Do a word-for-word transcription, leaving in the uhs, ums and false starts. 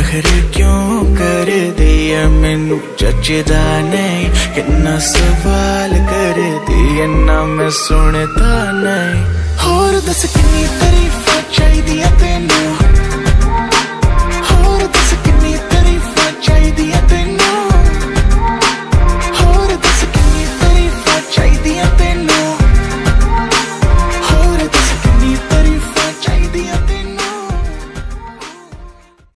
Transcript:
नखरे क्यों कर दिया मैनू जचदा नहीं, किन्ना सवाल कर दिया ना मैं सुनता नहीं। होर दस किन्नी तारीफां चाहिदियां तेनू,